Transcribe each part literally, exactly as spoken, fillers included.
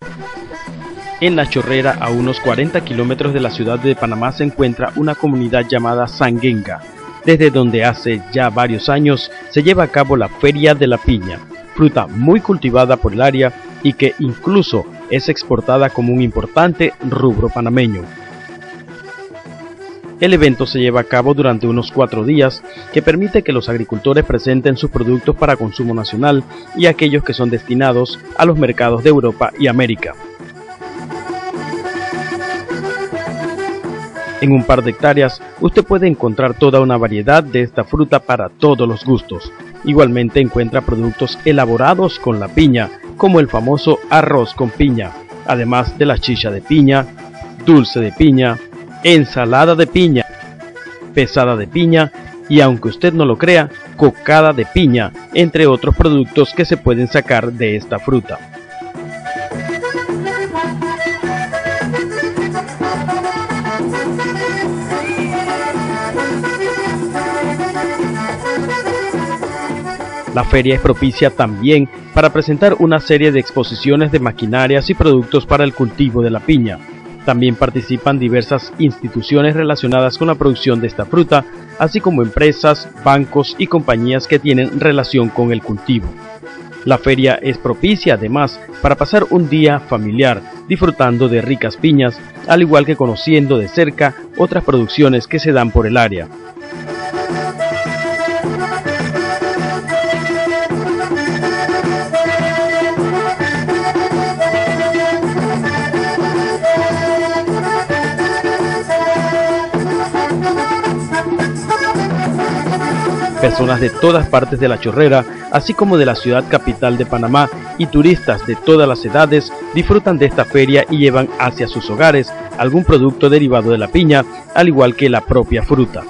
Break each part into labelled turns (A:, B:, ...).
A: En La Chorrera, a unos cuarenta kilómetros de la ciudad de Panamá, se encuentra una comunidad llamada Sanguenga, desde donde hace ya varios años se lleva a cabo la Feria de la Piña, fruta muy cultivada por el área y que incluso es exportada como un importante rubro panameño. El evento se lleva a cabo durante unos cuatro días, que permite que los agricultores presenten sus productos para consumo nacional y aquellos que son destinados a los mercados de Europa y América. En un par de hectáreas, usted puede encontrar toda una variedad de esta fruta para todos los gustos. Igualmente encuentra productos elaborados con la piña, como el famoso arroz con piña, además de la chicha de piña, dulce de piña, ensalada de piña, pesada de piña y, aunque usted no lo crea, cocada de piña, entre otros productos que se pueden sacar de esta fruta. La feria es propicia también para presentar una serie de exposiciones de maquinarias y productos para el cultivo de la piña. También participan diversas instituciones relacionadas con la producción de esta fruta, así como empresas, bancos y compañías que tienen relación con el cultivo. La feria es propicia además para pasar un día familiar, disfrutando de ricas piñas, al igual que conociendo de cerca otras producciones que se dan por el área. Personas de todas partes de La Chorrera, así como de la ciudad capital de Panamá, y turistas de todas las edades disfrutan de esta feria y llevan hacia sus hogares algún producto derivado de la piña, al igual que la propia fruta.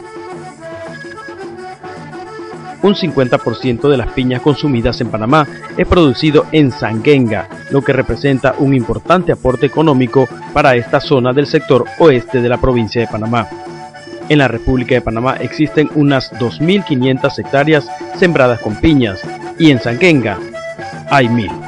A: Un cincuenta por ciento de las piñas consumidas en Panamá es producido en Sanguenga, lo que representa un importante aporte económico para esta zona del sector oeste de la provincia de Panamá. En la República de Panamá existen unas dos mil quinientas hectáreas sembradas con piñas y en Sanguenga hay mil.